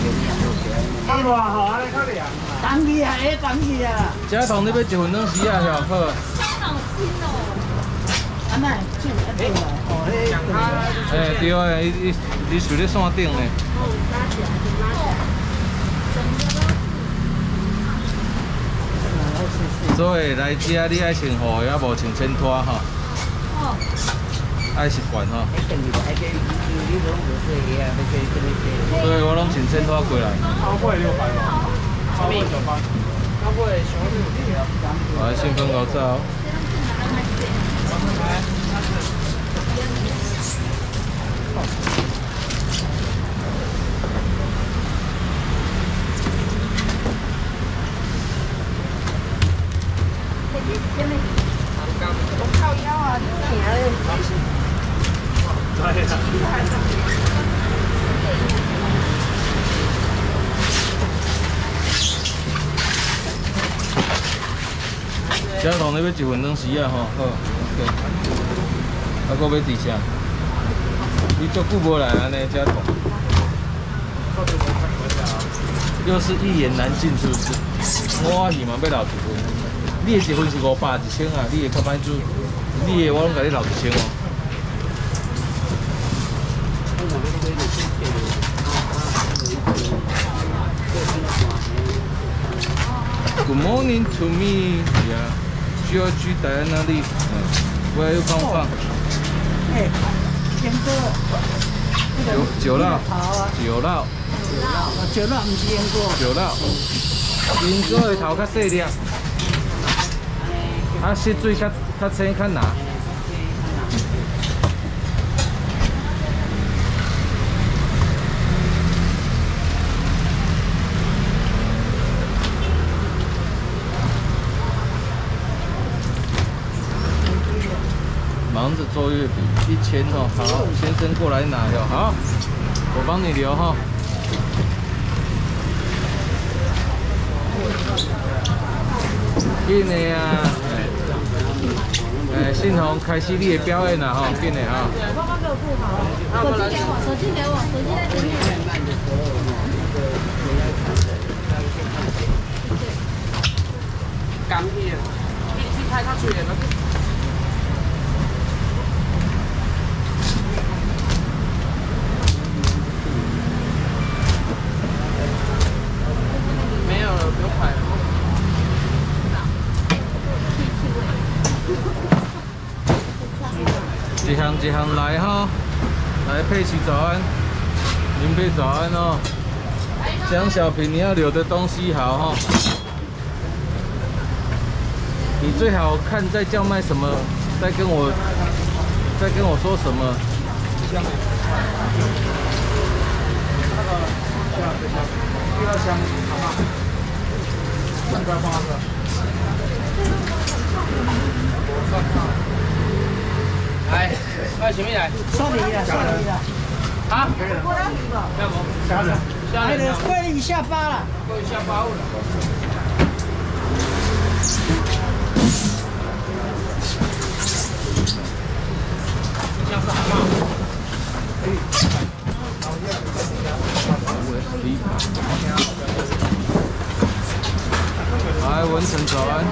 啊，偌好啊，较凉。 当去啊，哎，当去啊。 这桶你要1分钟时啊，晓好。 好新哦。 安那煮一煮来，哦，迄。 哎，对啊，伊睡咧山顶呢。 哦，拉起来就拉起来。 所以来遮你爱穿雨鞋，无穿衬拖吼。 哦。 爱习惯吼。 对， 所以我拢穿衬拖过来。 超过600吧，超过900，超过小600。 我来兴奋搞走。 我靠腰啊，你行嘞。 对呀。 这桶你要1分钟时啊吼，好 ，OK。啊，搁要伫啥？你足久无来安尼这桶。又是一言难尽，是不是？我希望要留1分，你的1分是500、1000啊，你的较歹煮，你的我拢甲你留1000哦。Good morning to me, yeah. George Diana Lee. Where you come from? 哎，天哥。 酒辣。酒辣。 酒辣唔是烟锅。 酒辣。烟锅的头较细粒，啊，湿水较青较难。忙着做月饼，1000哦，好，先生过来拿哟，好，我帮你留哈。紧的啊，信宏开始你的表演啦吼，紧的哈。 包包给我顾好，手机给我，手机给我，手机在前面。 干去啊！你开较脆的，没有了，不用拍了。 一项来哈，来佩奇早安，林佩早安哦。江小平，你要留的东西好哈。你最好看在叫卖什么，再跟我说什么。 第2箱好吗？不要放这个。来，快前面来。 算你了，算你了。 啊？过来一个。要不？下来。下来。 贵一下发了。 贵一下发了。像是蛤蟆。 来，文成早安。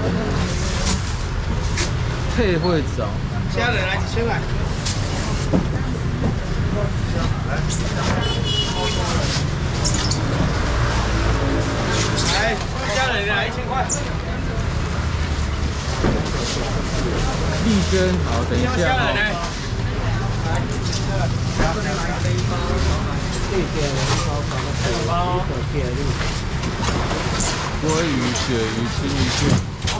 配会早。 虾仁来1000块。来，虾仁来1000块。 丽娟，好，等一下哈。鲑鱼、鳕鱼、青鱼片。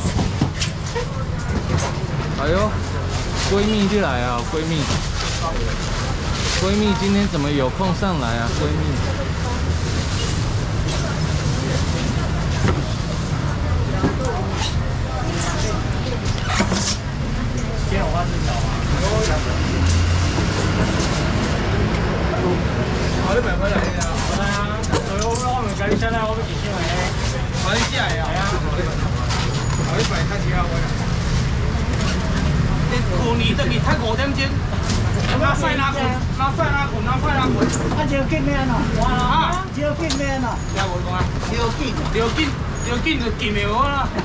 哎呦，闺蜜就来啊！闺蜜，闺蜜今天怎么有空上来啊？闺蜜。 今天有花枝条吗？好，你买回来呀？好的啊，所以我们家里现在我们几千块的，好几下呀？好，你买太几啊？去年等于太5点钟，哪晒哪困，哪晒哪困，哪晒哪困。 啊，就见面了。 哇！ 少紧咩呐？ 听无讲啊？ 少紧。 要紧就紧的我啦。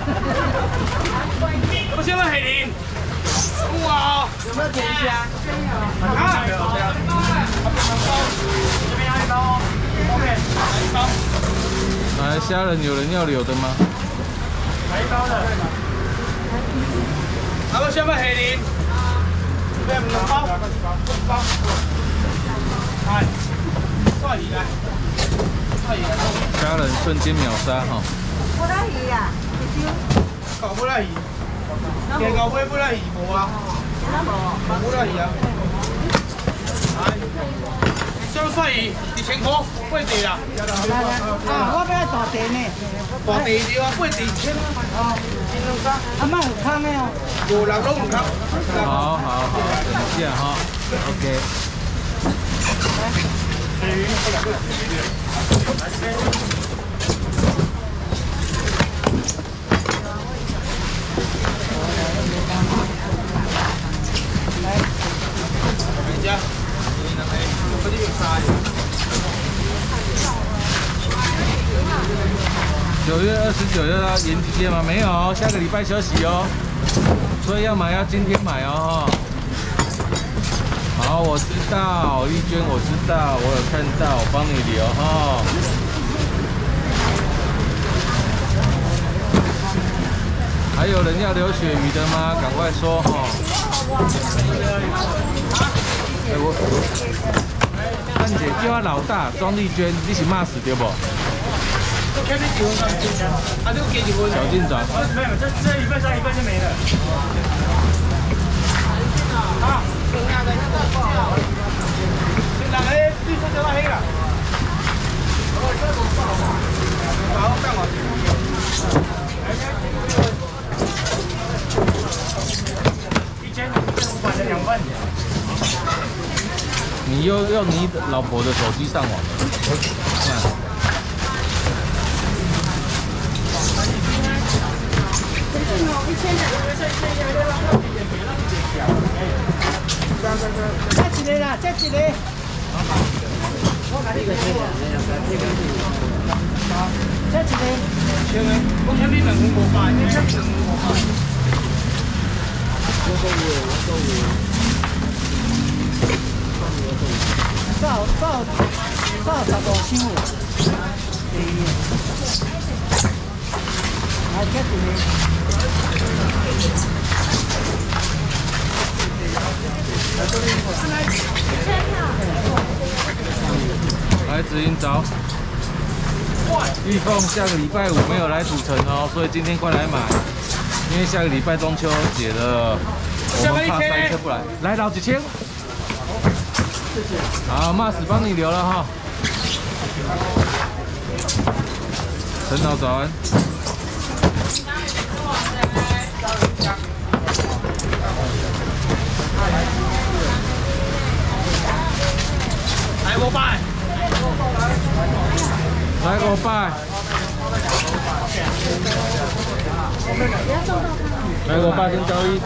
我先问黑林。哇！有没有甜虾？啊！这边要一包哦。OK， 来一包。 来，虾仁有人要留的吗？ 来一包的。还有先问黑林。这边2包。2包。哎，蒜鱼来。 虾仁瞬间秒杀哈！ 不拉鱼呀， 搞不拉鱼，电搞不拉鱼无啊？不拉鱼啊！哎，香蒜鱼2000块，8地啦。 啊，我要大地呢。 大地对啊，8地1000啊。 阿妈有空的哦。 无人拢有空。 好，等一下哈 ，OK。9月29日要延期街吗？没有，下个礼拜休息哦。所以要买要今天买哦哈。好，我知道，丽娟，我知道，我有看到，我帮你留哈。还有人要留鳕鱼的吗？赶快说哈。咱姐叫我老大庄丽娟，你是骂死对不？小进转。 没有，这一份上一份就没了。啊。哪个绿色就到黑了？好，干嘛？1500的2份。 你又用你老婆的手机上网？看。 这一个啦，这一个。这一个。 我欠你2份500，你欠2份500。 到15箱。来，这一个。 来直营找。玉凤下个礼拜5没有来土城哦，所以今天快来买，因为下个礼拜中秋节了，我们怕塞车不来。来老几千。好 ，Mas 帮你留了哈。陈导早安。 来500。 来500。来500先交易。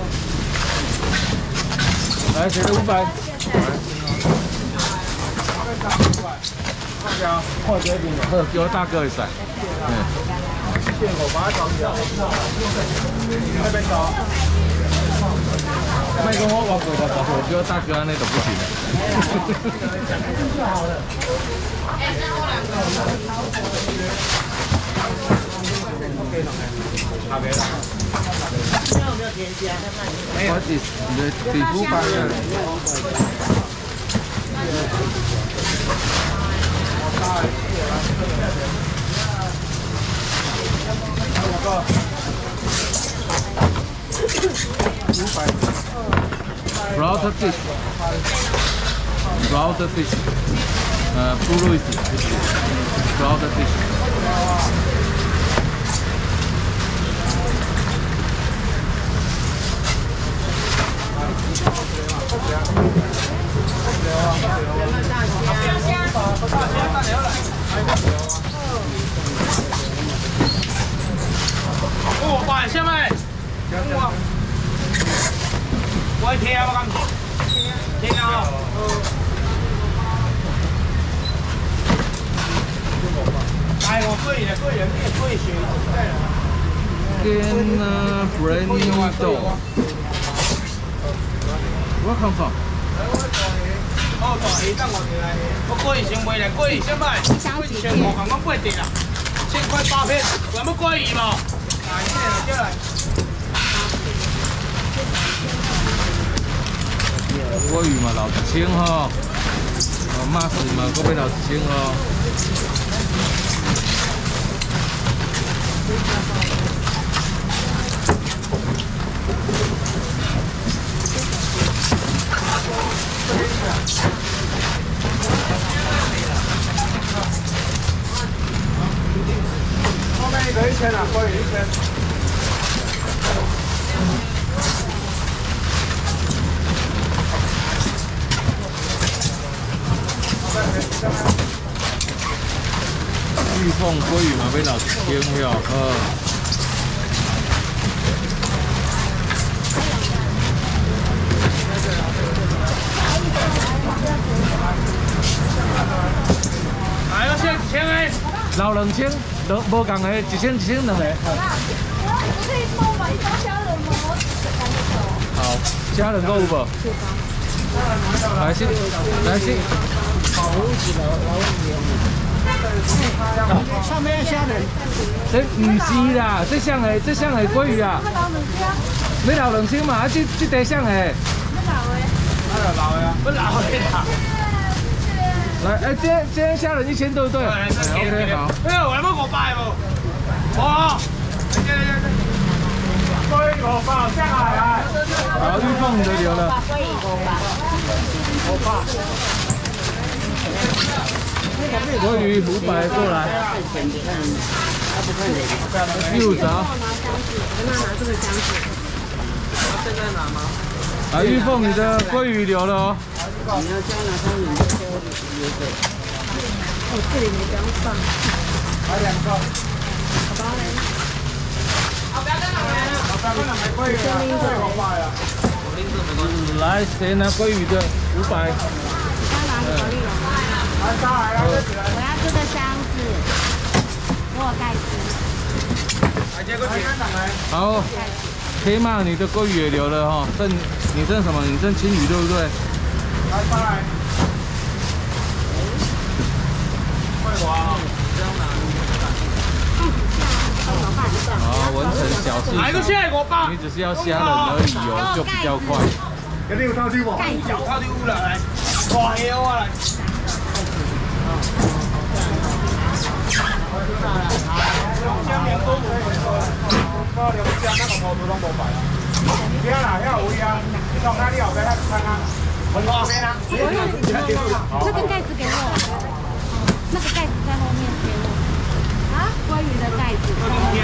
来谁的500？ 或者你好，叫我大哥会使。 见我把它找起来。那边找。 卖跟我贵的，我叫大哥那都不行。 就好了。 哪边的？ 现在有没有添加？ 没有。你的皮肤白了。Route fish, route fish, blue rice, route fish. 哦，晚上咪，我去听啊，我讲听啊。 贵的，贵人面贵血在哪？ 跟brand new dough。Where come from？ 哦，大鱼等我进来。我贵先卖来，贵先卖，贵1,500，刚刚8碟啦，1000块8片，有冇贵鱼无？来，这来。 鲑鱼嘛，60千吼，马氏嘛，嗰边60千哦。 后面一个1000啊，贵鱼1000。 玉凤鲑鱼嘛，要60千了， 来，我先1000个， 老2000，无共的1000两个。 可以帮我买一包虾仁吗？ 好，虾仁够有无？来先，来先。 上面虾仁， 这唔是啦，这像的鲑鱼啊，你老2000嘛，啊这地像的。 老的啊，不老的啦。 来，这虾仁1000对不对？OK 好。 哎呦，我要500不？哇！贵500下来。 好，玉凤你的留了。鲑鱼500过来。右勺。 现在拿吗？ 啊，玉凤你的鲑鱼留了哦。 你要加哪汤你就加油的。我这里没这样放。 来2个。 好吧嘞。 不要跟他买鲑鱼啊！贵500啊。 来，谁拿鲑鱼的500？ 我要这个箱子，我有盖子。 好，K 嘛，你的鲑鱼也留了哈，你剩什么？你剩青鱼对不对？ 来， 好，完成小事情。你只是要虾仁而已哦，就比较快。 你有套丢无？有套丢啦，来，大虾我来。2年多冇到2箱那个毛都拢无摆啊。遐啦，遐有位啊，你讲哪里后边那看啊？我后边啊。 那个盖子给我，那个盖子在后面给我。啊，鲑鱼的盖子。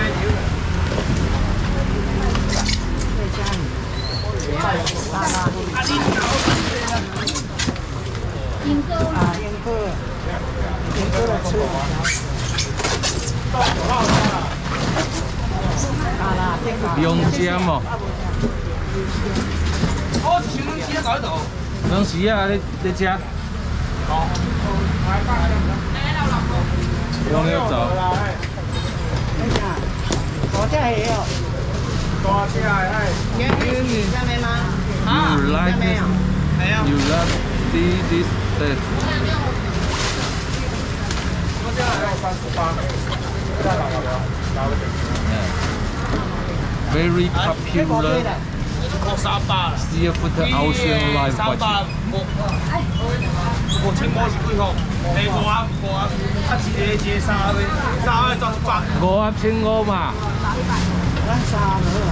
银哥啊， 银哥来吃。 用尖哦。 哦，全能鸡搞到。 能时啊，你吃。 好。 用要走。 我这也有。 大只哎。 你下面吗？ 啊，你没有。 没有。 You love this? 对。 我这还有38。 Very popular seafood ocean life watch。 5000块是几号？5盒，啊一个3个，3个18。 5盒1500嘛。 咱3盒啊。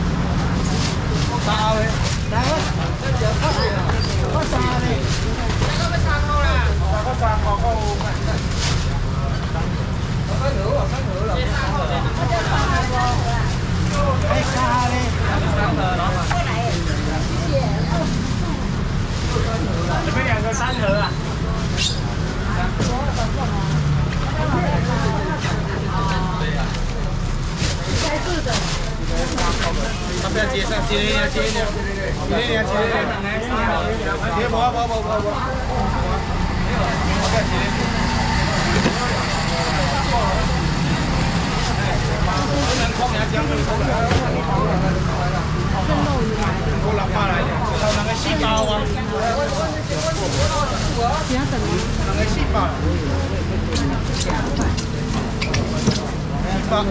3个。 来我3个。 那个3号啦。那个3号够。 哎，3个。 这边2个3盒啊。他不要接上，接你啊，接你啊，接你啊，接你啊，接不。 700，700。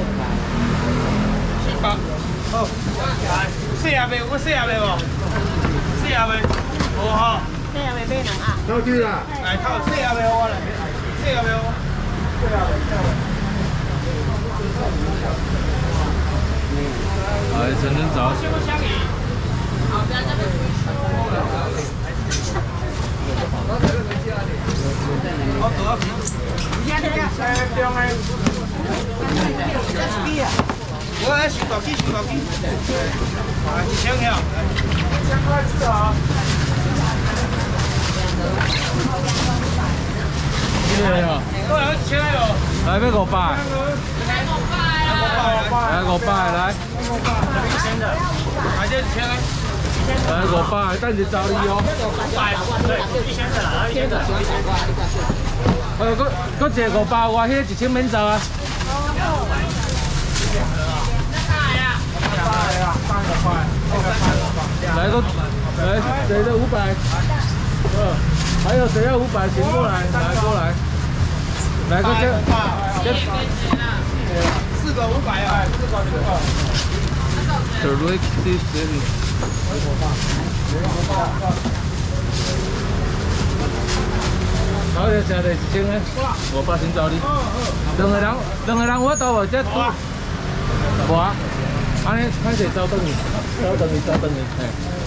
好，细下袂，我细下袂无？细下袂，无吼。 这样没被人啊？ 都去啦。来，靠，细下袂我来，细下袂我。细下袂。 来，陈真找。 好，不要这边。我多少瓶？我来收高机，收高机。来，1000条，1000块是啊。 对啊。 我来1000个哟。 来，要500。来500，来。 1000的，来这1000个。 来500，等一找你哦。 500，对，1000的啦，1000的。 搁一个500，我迄1000免找啊。来个，来谁的500？还有谁要500？请过来，来过来。来个这 4个500啊，4个500。 好，就吃第1000个，500先找你。两个人我到无这。无啊，安尼歹势走转去，走转去，嘿。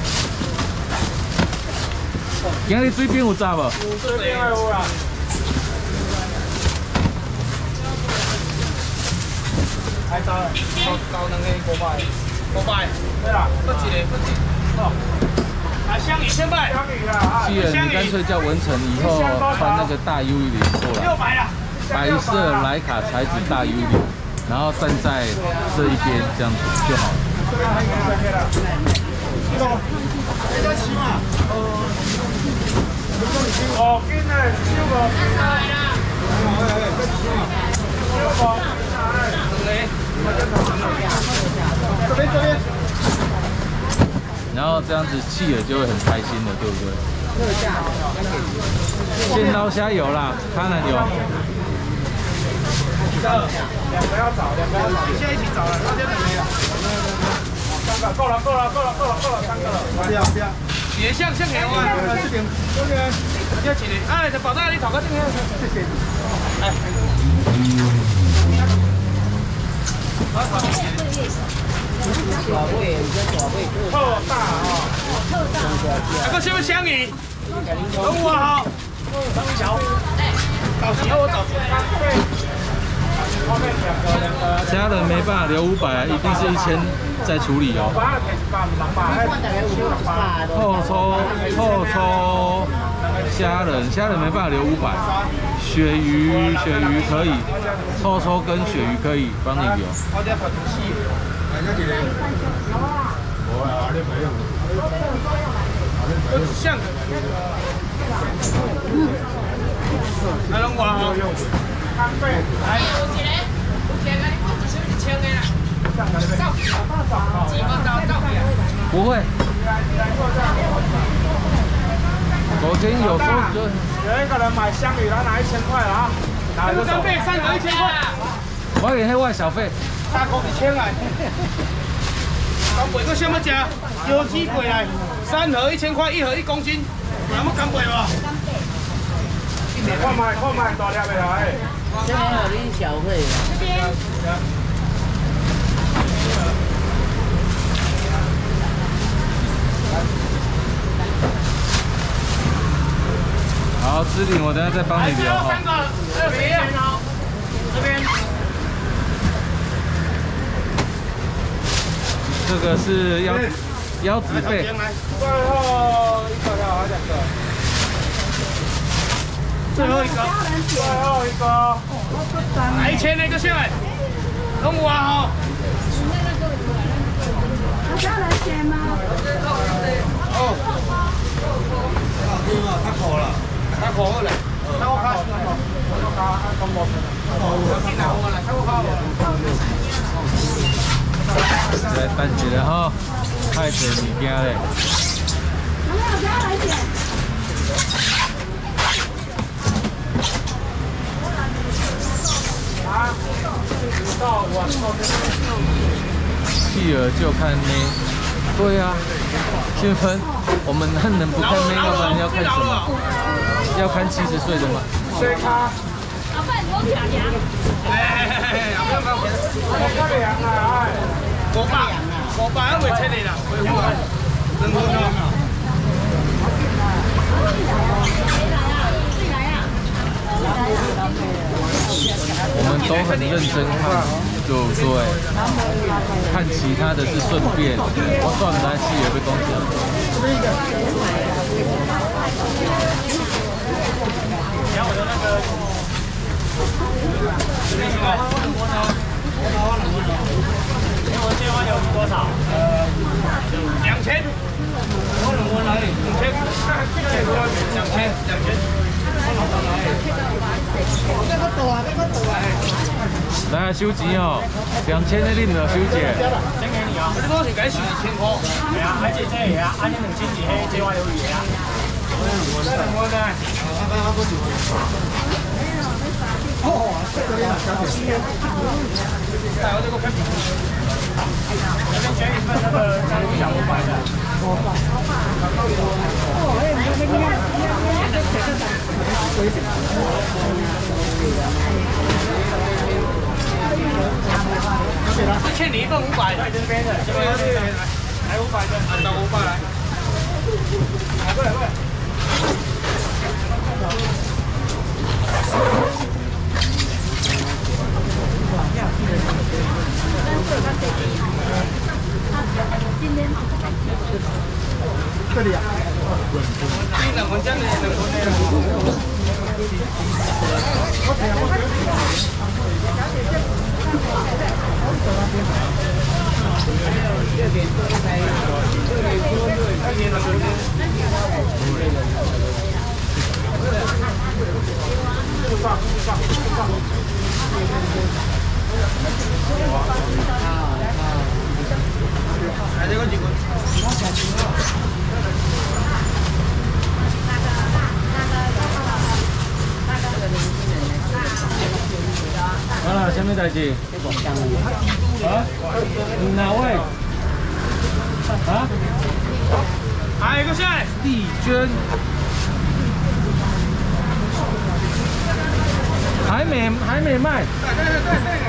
今日水边有炸无？ 水边有啦。还招了，招两个500，对啦，搁一个，哦，啊，香芋先卖，香芋啦， 既然你干脆叫文成以后穿那个大 U 领过来 ，600啦， 白色徕卡材质大 U 领，然后站在这一边这样子就好了。 哦，今日少个，这边。 然后这样子企鹅就会很开心了，对不对？现捞虾有啦，当然有。 两个要找，现在一起找了，那边没了。3个，够了，3个了。不要。也像给我，这边要几年？哎，这保大你讨个这个，谢谢。哎。特大哦，那个什么香鱼？等我哈。找钱我找钱。 虾仁没办法留500，一定是1000再处理哦。后抽虾仁没办法留500，鳕鱼可以，后抽跟鳕鱼可以帮你留。 像。来龙华哈。来。 不会。昨天有说有一个人买香鱼，他拿1000块啊，拿个3倍，3盒1000块。 我给那外小费。 3盒1000来。干贝个什么价？有机贵来，3盒1000块，1盒1公斤，有冇干贝无？看卖大粒的来。 这边有你小费。这边。 好，芝饼我等下再帮你留哈。 3个，还有谁呀？这边。 这个是腰子背。 最后一个要2个。最后一个。来1000那个下来，弄我哈。有虾仁钱吗？哦。太苦了。太苦了。太我卡。 来等一下哈，太多物件嘞。 有没有虾仁钱？ 继而就看妹，对呀、新芬，我们男人不看妹，要不然要看什么？要看70岁的吗？ 老板，我吃凉。 500还袂切你啦，真好笑。 我们都很认真看，对不对？看其他的是顺便，我算不来戏也被公司。 然后我的那个，我电话有多少？2000。我哪里？2000。 来收钱哦，2000的你唔要收钱。 先给你啊，这个是该收2000块。系啊，而且这个啊，安尼2000是迄这我有嘢啊。我呢？哎，我这个看笔。那边选一份那个章鱼小500的。欠你一份500，在这边的，这边来500的，按照500来。来过来过来。这里啊。你两份这样的，两份的。来这个几个？ 好了，什么代志？啊？哪位？啊？ 还有一个谁？ 丽娟。还没卖。 对对对对。